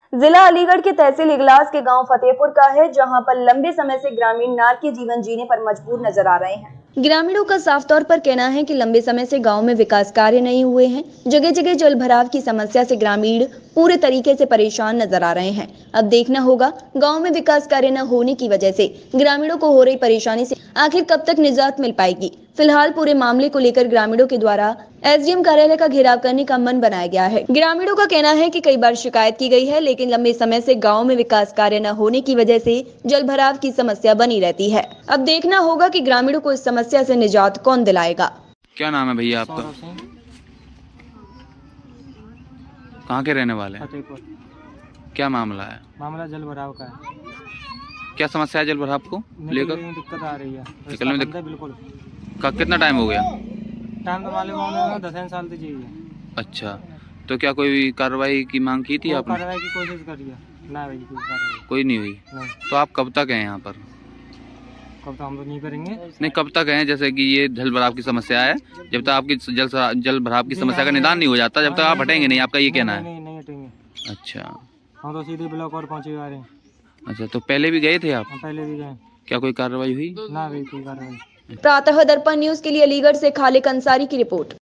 जिला अलीगढ़ के तहसील इगलास के गांव फतेहपुर का है, जहां पर लंबे समय से ग्रामीण नार के जीवन जीने पर मजबूर नजर आ रहे हैं। ग्रामीणों का साफ तौर पर कहना है कि लंबे समय से गांव में विकास कार्य नहीं हुए हैं। जगह जगह जल भराव की समस्या से ग्रामीण पूरे तरीके से परेशान नजर आ रहे हैं। अब देखना होगा गांव में विकास कार्य न होने की वजह से ग्रामीणों को हो रही परेशानी से आखिर कब तक निजात मिल पाएगी। फिलहाल पूरे मामले को लेकर ग्रामीणों के द्वारा एसडीएम कार्यालय का घेराव करने का मन बनाया गया है। ग्रामीणों का कहना है कि कई बार शिकायत की गई है, लेकिन लंबे समय से गांव में विकास कार्य न होने की वजह से जल भराव की समस्या बनी रहती है। अब देखना होगा कि ग्रामीणों को इस समस्या से निजात कौन दिलाएगा। क्या नाम है भैया आपका? कहाँ के रहने वाले हैं? फतेहपुर। क्या मामला है? मामला जल भराव का है। क्या समस्या है जल भराव को लेकर? दिक्कत आ रही है निकलने में बिल्कुल। कितना टाइम हो गया? टाइम तो मालूम होने 10 साल तो चाहिए। अच्छा, तो क्या कोई कार्रवाई की मांग की थी आपने? कार्रवाई की कोशिश करी है ना भाई, कोई नहीं हुई। नहीं। तो आप कब तक हैं यहाँ पर? कब तक हम तो नहीं करेंगे। नहीं, कब तक हैं? जैसे कि ये जल भराव की समस्या है, जब तक आपकी जल भराव की समस्या का निदान नहीं हो जाता, जब तक आप हटेंगे नहीं, आपका ये कहना है? नहीं हटेंगे। अच्छा, हम तो सीधे ब्लॉक और पहुँचे जा रहे हैं। अच्छा, तो पहले भी गए थे आप? पहले भी गए। क्या कोई कार्रवाई हुई? ना भाई, कोई कार्रवाई। प्रातः दर्पण न्यूज के लिए अलीगढ़ से खालिक अंसारी की रिपोर्ट।